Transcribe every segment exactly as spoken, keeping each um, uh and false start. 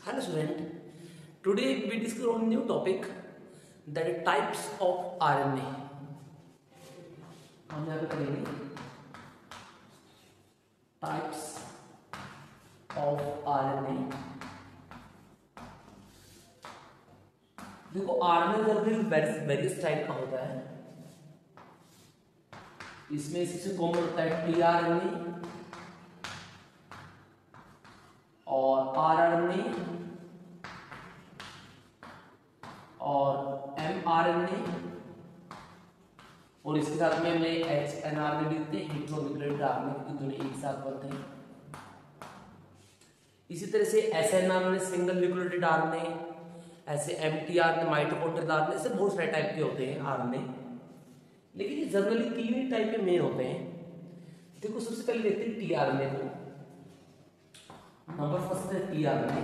Hello student, today we discuss on new topic that is types of R N A. हम यहाँ पे करेंगे types of R N A. देखो R N A generally various type का होता है. इसमें सबसे कॉमन होता है टी आर एन ए और आर आर एन ए और एम आर एन ए और इसके साथ में हमने H N R N A लिखते हैं, हेटेरोन्यूक्लियोटाइड आर एन ए की दोनों एक साथ बनते हैं. इसी तरह से S N R N A single nucleotide R N A, ऐसे M T R N A mitochondrial R N A, ऐसे बहुत सारे टाइप के होते हैं आर एन ए, लेकिन ये जनरली तीन ही टाइप के मेन होते हैं. देखो सबसे पहले देखते हैं टी आर एन ए को. नंबर फर्स्ट है टी आर एन ए.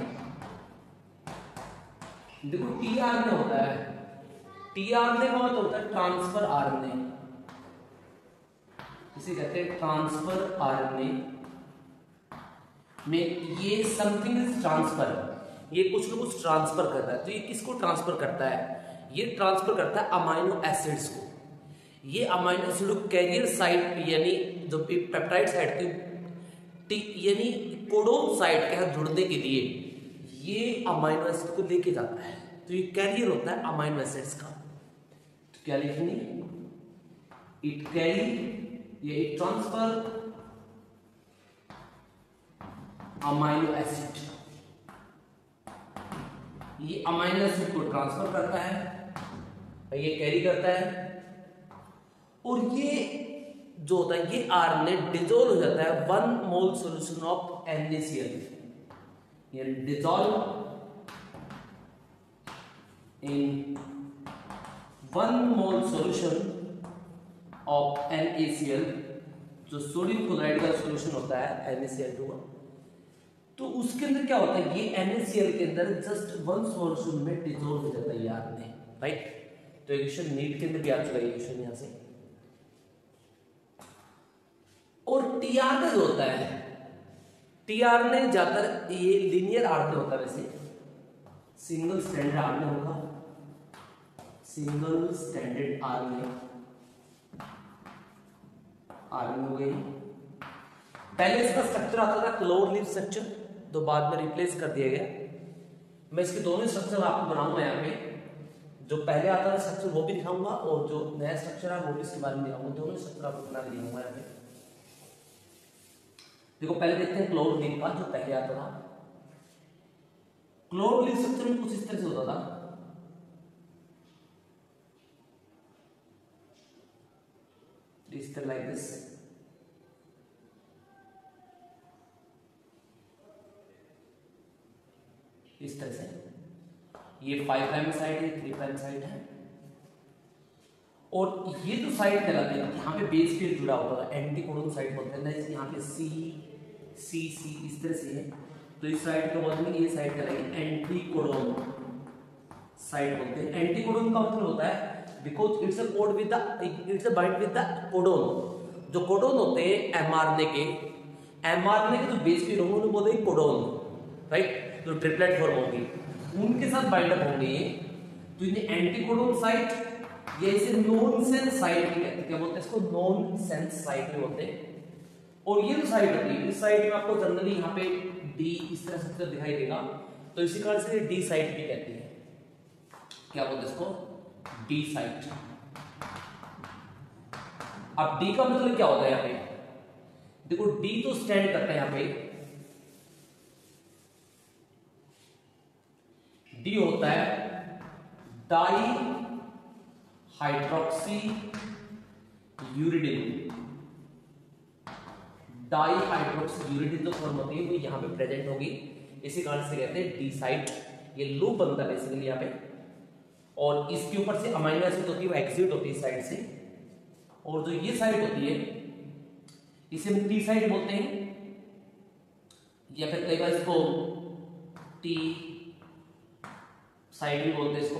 देखो टी आर एन ए होता है, टी आर एन ए का मतलब होता है ट्रांसफर आर एन ए, इसे कहते हैं ट्रांसफर आर एन ए में ये समथिंग इज ट्रांसफर, ये कुछ ना कुछ ट्रांसफर करता है. तो ये किसको ट्रांसफर करता है? ये ट्रांसफर करता है अमाइनो एसिड्स को. ये अमाइनो एसिड कैरियर साइट यानी जो पेप्टाइड साइट की यानी कोडोन साइट के साथ जुड़ने के लिए ये अमाइनो एसिड को लेके जाता है. तो ये कैरियर होता है अमाइनो एसिड्स का. तो क्या लिखेंगे? इट कैरी, ये इट ट्रांसफर अमाइनो एसिड, ये अमाइनो एसिड को ट्रांसफर करता है, ये कैरी करता है. और ये जो होता है ये आर एन ए डिजोल्व हो जाता है one mole solution of N A C L, ये dissolve in one mole solution of N A C L, जो सोडियम क्लोराइड का सॉल्यूशन होता है N A C L too. तो उसके अंदर क्या होता है, ये एन ए सी एल के अंदर जस्ट वन सॉल्यूशन में डिजोल्व हो जाता है ये आर एन ए, राइट. तो इक्वेशन नीट के अंदर भी आ चुका है इक्वेशन यहां से. और टी आर एन ए जो होता है, टी आर एन ए ज्यादातर ये लीनियर आर एन ए होता है, वैसे single stranded R N A होगा, single stranded R N A R N A हो गई. पहले इसका स्ट्रक्चर आता था क्लोर लीफ स्ट्रक्चर, तो बाद में रिप्लेस कर दिया गया. मैं इसके दोनों स्ट्रक्चर आपको बनाऊंगा यहाँ पे. जो पहले आता था स्ट्रक्चर वो भी दिखाऊंगा और जो नया स्ट्रक्चर है वो भी इसके बारे में दिखाऊंगा. दोनों स्ट्रक्चर आपको बना के दिखाऊंगा यहाँ पे. देखो पहले देखते हैं क्लोर लीफ का जो पहले आता था. क्लोर लीफ स्ट्रक्चर में कुछ इस तरह से होता था. इस तरह लाइक दिस. इस तरह से ये फाइव प्राइम साइड है, थ्री प्राइम साइड है, और ये जो साइड कहलाती है यहाँ पे बेस पेयर जुड़ा होता है, एंटी कोडोन साइड बोलते हैं ना. यहाँ पे सी सी सी इस तरह से है, तो इस साइड को बोलते हैं, ये साइड कहलाएगी एंटी कोडोन साइड बोलते हैं. एंटी कोडोन का मतलब होता है because it's a code with the it's a bind with the codon. जो कोडोन होते हैं एमआरएनए के, एमआरएनए के जो बेस पेयर होंगे उन्हें बोलते हैं कोडोन, राइट. जो ट्रिपलेट फॉर्म होगी उनके साथ बाइंड अप होंगे ये. तो इन्हें एंटी कोडोन साइट या इसे नॉन सेंस साइट भी कहते हैं. क्या बोलते हैं इसको? नॉन सेंस साइट भी बोलते हैं. और ये जो साइट होती है, इस साइट में आपको जनरली यहाँ पे डी इस तरह से दिखाई देगा, तो इसी कारण से डी साइट भी कहती है. क्या बोलते हैं इसको? D site. अब डी का मतलब क्या होता है यहाँ पे? देखो डी तो स्टैंड करता है यहाँ पे, डी होता है dihydroxy uridine. Dihydroxy uridine जो फॉर्म होती है वो यहाँ पे प्रेजेंट होगी, इसी कारण से कहते हैं डी साइट. ये लूप बनता है बेसिकली यहाँ पे, और इसके ऊपर से अमाइनो एसिड होती है वो एग्जिट होती है इस साइड से, और जो ये साइड होती है इसे हम टी साइड बोलते हैं, या फिर कई बार इसको टी साइड भी बोलते हैं इसको.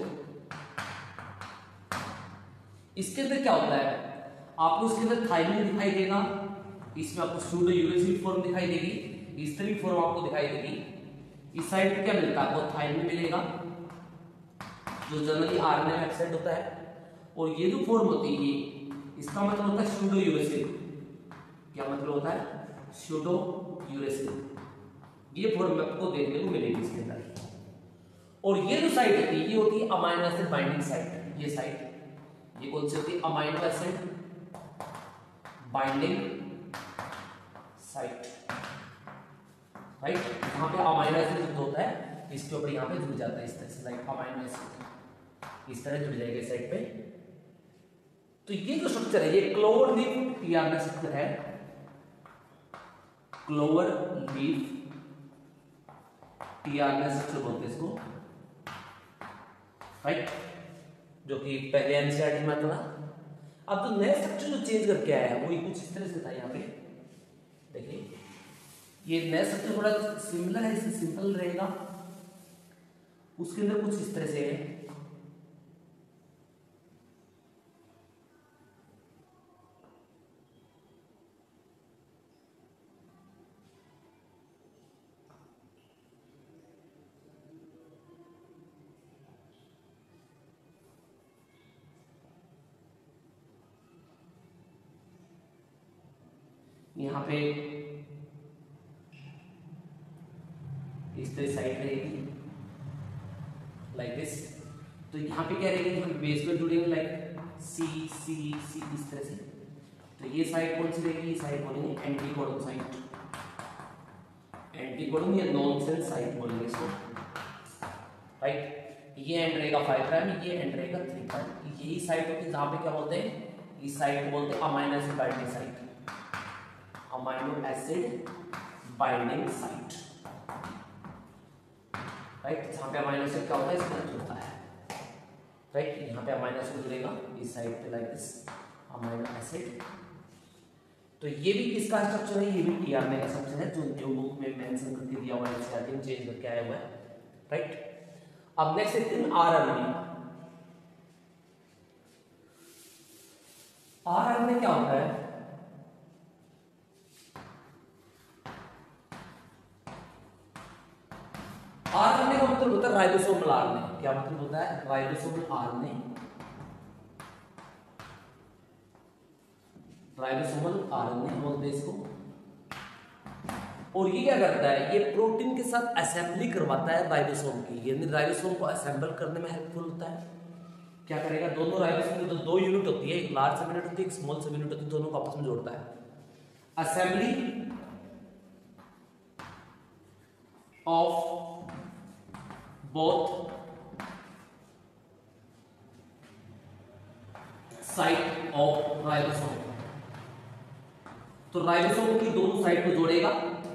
इसके अंदर क्या होता है, आपको इसके अंदर थाइमिन दिखाई देगा, इसमें आपको सूडो यूरेसिल फॉर्म दिखाई देगी, इस तरह की फॉर्म आपको दिखाई देगी. इस साइड पे क्या मिलता है आपको, थाइमिन मिलेगा जो जनरली आरएनए में एक्सेप्ट होता है। और ये जो फॉर्म होती है ये, इसका मतलब होता है स्यूडो यूरेसिल। क्या मतलब होता है, स्यूडो यूरेसिल। ये फॉर्म आपको देखने को मिलेगी इसके अंदर। और ये जो साइट होती है ये होती है अमाइनो एसिड बाइंडिंग साइट। ये साइट ये कौन सी होती है, amino acid binding site, right. यहाँ पे अमाइनो एसिड जो होता है इसके ऊपर यहाँ पे जुड़ जाता है इस तरह से, लाइक अमाइनो एसिड इस तरह जुड़ जाएगा इस साइड पे। तो ये जो स्ट्रक्चर है ये क्लोवर लीफ टीआरएनए स्ट्रक्चर है, क्लोवर लीफ टीआरएनए स्ट्रक्चर बोलते हैं इसको, राइट, जो कि पहले एनसीईआरटी में आता था। अब जो नया स्ट्रक्चर जो चेंज करके आया है वो कुछ इस तरह से था। यहाँ पे देखिए ये नया स्ट्रक्चर थोड़ा सिमिलर है, इससे सिंपल रहेगा, उसके अंदर कुछ इस तरह से है। यहाँ पे इस तरह साइड रहेगी लाइक दिस। तो यहाँ पे क्या रहेगी, हम बेस में जुड़ेंगे लाइक सी सी सी इस तरह से। तो ये साइड कौन सी रहेगी, ये साइड बोलेंगे एंटीकोडन साइट, एंटीकोडन या नॉनसेंस साइट बोलेंगे इसको, राइट। ये एंड रहेगा फाइव प्राइम, ये एंड रहेगा थ्री प्राइम। यही साइट होती है जहाँ पे क्या बोलते हैं, इस साइट को बोलते हैं amino acid binding site, amino acid binding site, right. जहाँ पे अमाइनो एसिड क्या होता है इसमें जुड़ता है, राइट। यहाँ पे अमाइनो एसिड जुड़ेगा इस साइड पे लाइक दिस अमाइनो एसिड। तो ये भी किसका स्ट्रक्चर है, ये भी टीआरएनए का स्ट्रक्चर है, जो जो बुक में मेंशन करके दिया हुआ है, एनसीईआरटी चेंज करके आया हुआ है, राइट। अब नेक्स्ट देखते हैं आरएनए। आरएनए क्या होता है, आरएनए का मतलब होता है राइबोसोमल आरएनए। क्या मतलब होता है, राइबोसोमल आरएनए, राइबोसोमल आरएनए बोलते हैं इसको। और ये क्या करता है, ये प्रोटीन के साथ असेंबली करवाता है राइबोसोम की, यानी राइबोसोम को असेंबल करने में हेल्पफुल होता है। क्या करेगा, दोनों राइबोसोम की तो दो यूनिट होती है, एक लार्ज सब यूनिट होती है, एक स्मॉल सब यूनिट होती है, दोनों को आपस में जोड़ता है। Assembly of both side of ribosome. तो राइबोसोम की दोनों साइड को जोड़ेगा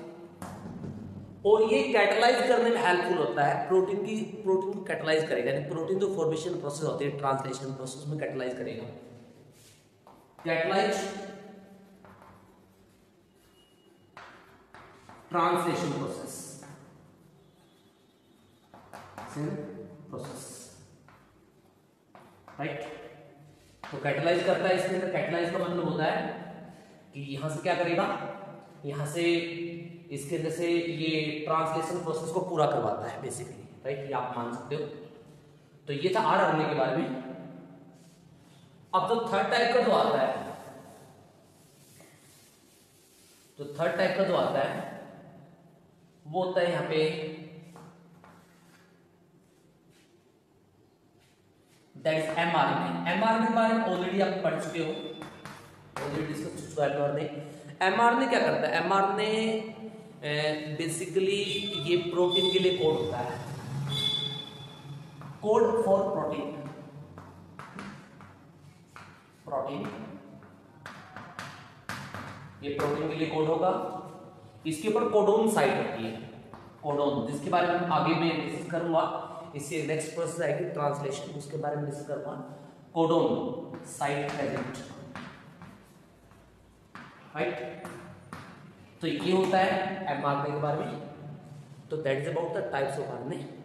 और ये कैटलाइज करने में हेल्पफुल होता है, प्रोटीन की प्रोटीन को कैटलाइज करेगा, यानी प्रोटीन जो फॉर्मेशन प्रोसेस होती है ट्रांसलेशन प्रोसेस में कैटलाइज करेगा। Catalyse translation process process, right. तो कैटलाइज करता है, इसके अंदर कैटलाइज का मतलब होता है कि यहां से क्या करेगा, यहां से इसके अंदर से ये ट्रांसलेशन प्रोसेस को पूरा करवाता है बेसिकली, राइट। ये आप मान सकते हो। तो ये था आरएनए के बारे में। अब जो थर्ड टाइप का जो आता है, तो थर्ड टाइप का जो आता है वो होता है यहां पे दैट इज एमआरएनए। एमआरएनए के बारे में ऑलरेडी आप पढ़ चुके हो, ऑलरेडी डिस्कस कर चुका है। एमआरएनए क्या करता है, एमआरएनए बेसिकली ये प्रोटीन के लिए कोड होता है, कोड फॉर प्रोटीन, प्रोटीन ये प्रोटीन के लिए कोड होगा। इसके ऊपर कोडोन साइट होती है, कोडोन, जिसके बारे में आगे मैं डिस्कस करूंगा। इससे नेक्स्ट प्रोसेस आएगी ट्रांसलेशन, उसके बारे में डिस्कस करूंगा। Codon site present, right. तो ये होता है एमआरएनए के बारे में। तो that is about the types of RNA.